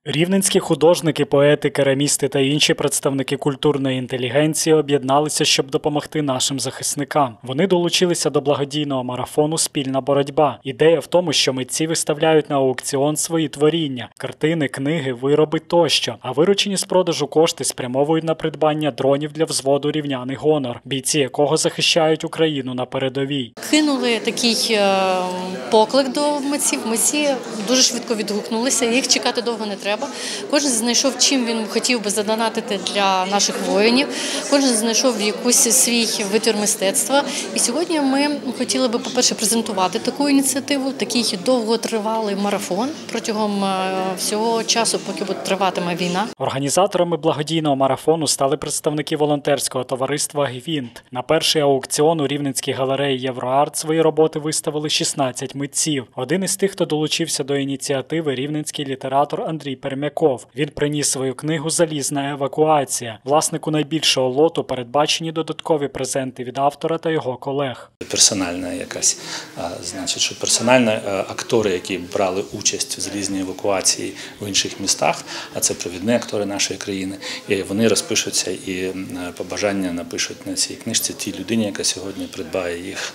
Рівненські художники, поети, керамісти та інші представники культурної інтелігенції об'єдналися, щоб допомогти нашим захисникам. Вони долучилися до благодійного марафону «Спільна боротьба». Ідея в тому, що митці виставляють на аукціон свої творіння – картини, книги, вироби тощо, а виручені з продажу кошти спрямовують на придбання дронів для взводу «Рівняний Гонор», бійці якого захищають Україну на передовій. Кинули такий поклик до митців. Митці дуже швидко відгукнулися, їх чекати довго не треба. Кожен знайшов, чим він хотів би задонатити для наших воїнів. Кожен знайшов якийсь свій витвір мистецтва. І сьогодні ми хотіли би, по-перше, презентувати таку ініціативу, такий довготривалий марафон протягом всього часу, поки триватиме війна. Організаторами благодійного марафону стали представники волонтерського товариства «Гвінт». На перший аукціон у Рівненській галереї «Євроарт» свої роботи виставили 16 митців. Один із тих, хто долучився до ініціативи – рівненський літератор Андрій Пермяков. Він приніс свою книгу «Залізна евакуація». Власнику найбільшого лоту передбачені додаткові презенти від автора та його колег. Персональна якась, значить, що персональні актори, які брали участь в залізній евакуації в інших містах, а це провідні актори нашої країни, і вони розпишуться і побажання напишуть на цій книжці тій людині, яка сьогодні придбає їх,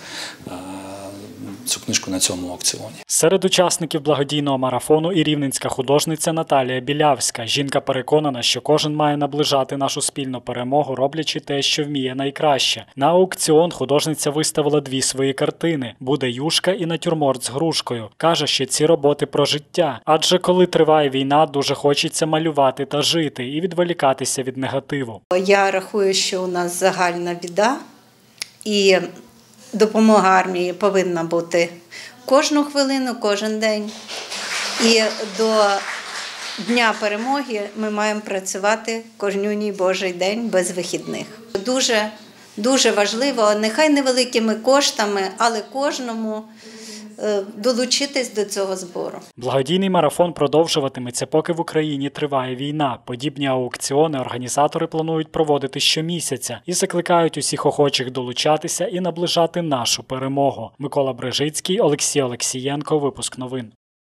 цю книжку на цьому аукціоні. Серед учасників благодійного марафону і рівненська художниця Наталія Білявська. Жінка переконана, що кожен має наближати нашу спільну перемогу, роблячи те, що вміє найкраще. На аукціон художниця виставила 2 свої картини – «Буде юшка» і «Натюрморт з грушкою». Каже, що ці роботи про життя. Адже коли триває війна, дуже хочеться малювати та жити і відволікатися від негативу. Я рахую, що у нас загальна біда і допомога армії повинна бути кожну хвилину, кожен день. І до Дня перемоги ми маємо працювати кожнюній Божий день без вихідних. Дуже важливо, нехай невеликими коштами, але кожному долучитись до цього збору. Благодійний марафон продовжуватиметься, поки в Україні триває війна. Подібні аукціони організатори планують проводити щомісяця і закликають усіх охочих долучатися і наближати нашу перемогу. Микола Брижицький, Олексій Олексієнко, випуск новин.